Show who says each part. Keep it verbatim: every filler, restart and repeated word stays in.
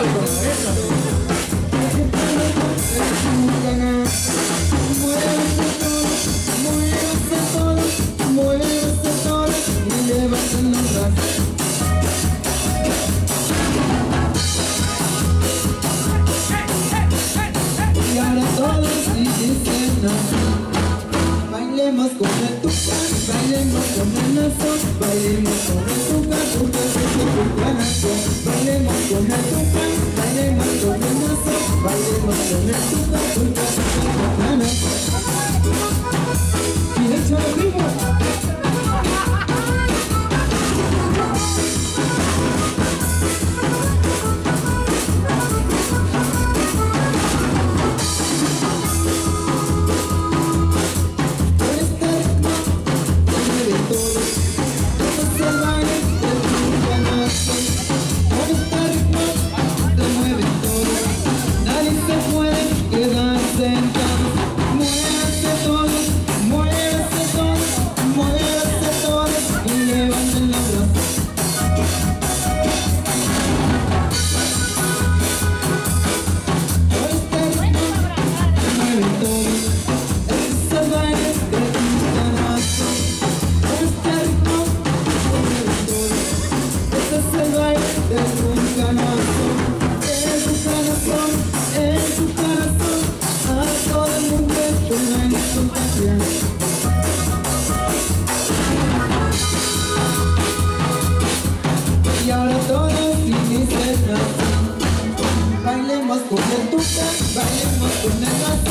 Speaker 1: Bailemos con el tuca, bailemos con el nazo, bailemos con el tuca, tuca, tuca, tuca, nazo. Bailemos con el tuca, bailemos con el nazo, bailemos con el tuca, tuca, tuca, tuca, nazo. Y échale vivo. Y ahora todos felices, bailemos con el tuca, bailemos con el gato.